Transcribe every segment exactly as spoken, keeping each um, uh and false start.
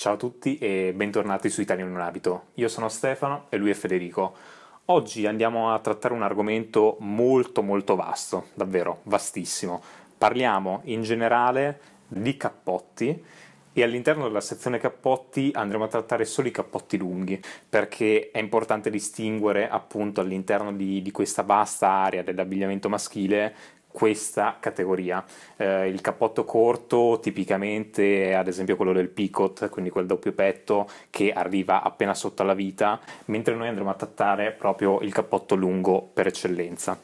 Ciao a tutti e bentornati su Italia in un abito. Io sono Stefano e lui è Federico. Oggi andiamo a trattare un argomento molto molto vasto, davvero vastissimo. Parliamo in generale di cappotti e all'interno della sezione cappotti andremo a trattare solo i cappotti lunghi, perché è importante distinguere appunto all'interno di, di questa vasta area dell'abbigliamento maschile questa categoria. Eh, il cappotto corto tipicamente è ad esempio quello del picot, quindi quel doppio petto che arriva appena sotto alla vita, mentre noi andremo a trattare proprio il cappotto lungo per eccellenza.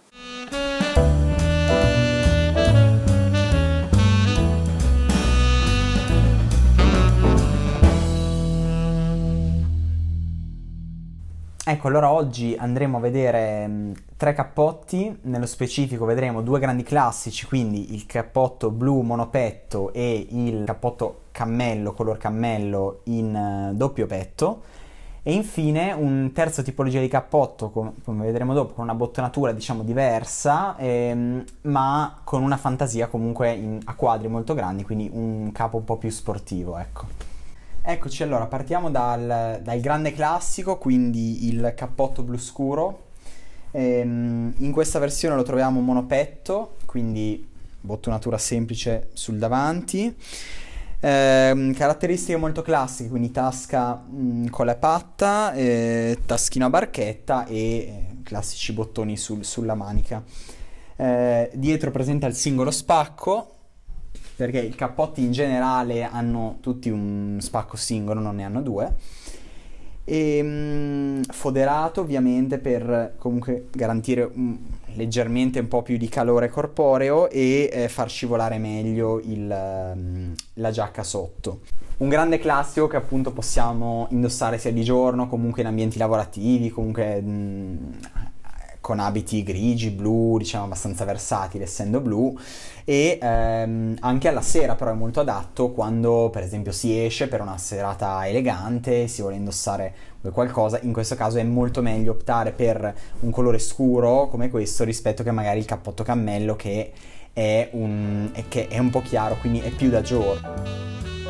Ecco, allora oggi andremo a vedere mh, tre cappotti, nello specifico vedremo due grandi classici, quindi il cappotto blu monopetto e il cappotto cammello, color cammello in uh, doppio petto, e infine un terzo tipologia di cappotto, com- come vedremo dopo, con una bottonatura diciamo diversa, ehm, ma con una fantasia comunque in- a quadri molto grandi, quindi un capo un po' più sportivo, ecco. Eccoci, allora partiamo dal, dal grande classico, quindi il cappotto blu scuro. Ehm, in questa versione lo troviamo monopetto, quindi bottonatura semplice sul davanti. Ehm, caratteristiche molto classiche, quindi tasca mh, con la patta, eh, taschino a barchetta e eh, classici bottoni sul- sulla manica. Eh, dietro presenta il singolo spacco, perché i cappotti in generale hanno tutti un spacco singolo, non ne hanno due, e mh, foderato ovviamente per comunque garantire un, leggermente un po' più di calore corporeo e eh, far scivolare meglio il, mh, la giacca sotto. Un grande classico che appunto possiamo indossare sia di giorno, comunque in ambienti lavorativi, comunque mh, con abiti grigi, blu, diciamo abbastanza versatile essendo blu, e ehm, anche alla sera però è molto adatto quando per esempio si esce per una serata elegante, si vuole indossare qualcosa. In questo caso è molto meglio optare per un colore scuro come questo rispetto che magari il cappotto cammello che è un, che è un po' chiaro, quindi è più da giorno.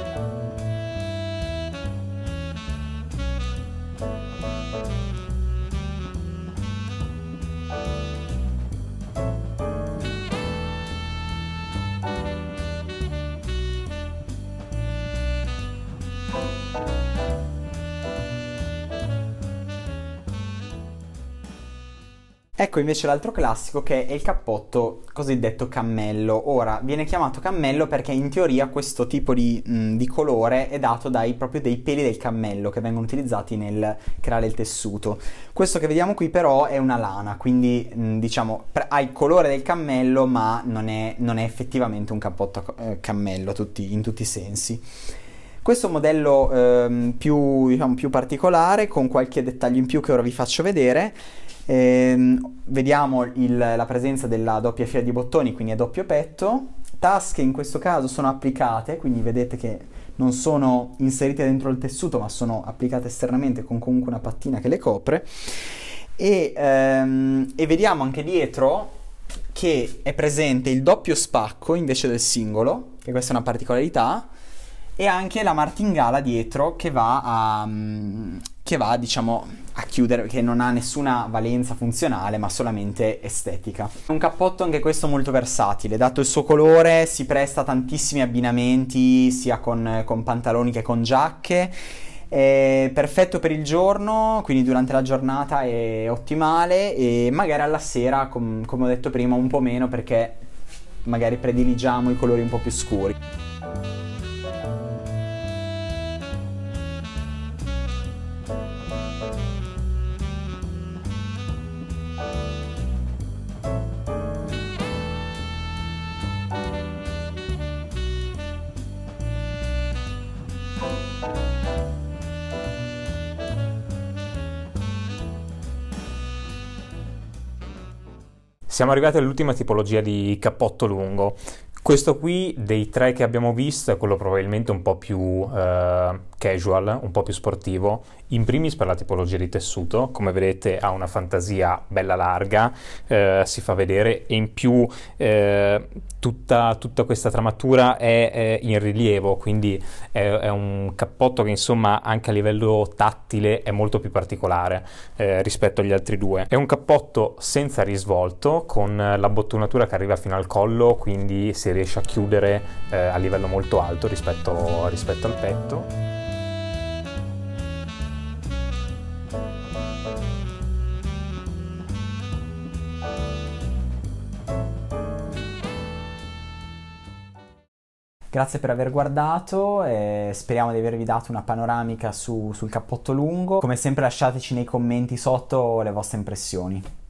Ecco invece l'altro classico, che è il cappotto cosiddetto cammello. Ora, viene chiamato cammello perché in teoria questo tipo di, mh, di colore è dato dai, proprio dei peli del cammello che vengono utilizzati nel creare il tessuto. Questo che vediamo qui però è una lana, quindi mh, diciamo pre- ha il colore del cammello ma non è, non è effettivamente un cappotto eh, cammello tutti, in tutti i sensi. Questo modello ehm, più, diciamo, più particolare, con qualche dettaglio in più che ora vi faccio vedere. Ehm, vediamo il, la presenza della doppia fila di bottoni, quindi è doppio petto. Tasche in questo caso sono applicate, quindi vedete che non sono inserite dentro il tessuto ma sono applicate esternamente con comunque una pattina che le copre. E, ehm, e vediamo anche dietro che è presente il doppio spacco invece del singolo, che questa è una particolarità, e anche la martingala dietro che va a, che va, diciamo, a chiudere, che non ha nessuna valenza funzionale ma solamente estetica. È un cappotto anche questo molto versatile, dato il suo colore si presta a tantissimi abbinamenti sia con, con pantaloni che con giacche. È perfetto per il giorno, quindi durante la giornata è ottimale, e magari alla sera, com- come ho detto prima, un po' meno perché magari prediligiamo i colori un po' più scuri. Siamo arrivati all'ultima tipologia di cappotto lungo. Questo qui dei tre che abbiamo visto è quello probabilmente un po' più uh, casual, un po' più sportivo, in primis per la tipologia di tessuto, come vedete ha una fantasia bella larga, uh, si fa vedere, e in più uh, tutta, tutta questa tramatura è, è in rilievo, quindi è, è un cappotto che insomma anche a livello tattile è molto più particolare eh, rispetto agli altri due. È un cappotto senza risvolto, con la bottonatura che arriva fino al collo, quindi si riesce a chiudere eh, a livello molto alto rispetto, rispetto al petto. Grazie per aver guardato e speriamo di avervi dato una panoramica su, sul cappotto lungo. Come sempre lasciateci nei commenti sotto le vostre impressioni.